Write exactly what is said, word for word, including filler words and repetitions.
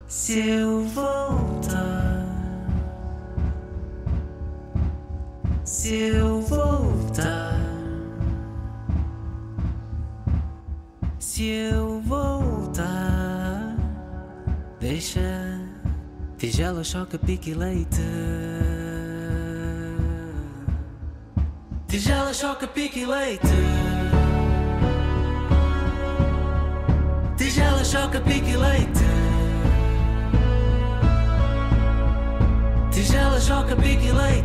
Se eu voltar, se eu voltar, se eu voltar, deixa tigela, choca, pique e leite. Tigela, choca, pique e leite. Tigela, choca, pique e leite. Tigela, choca, pique e leite.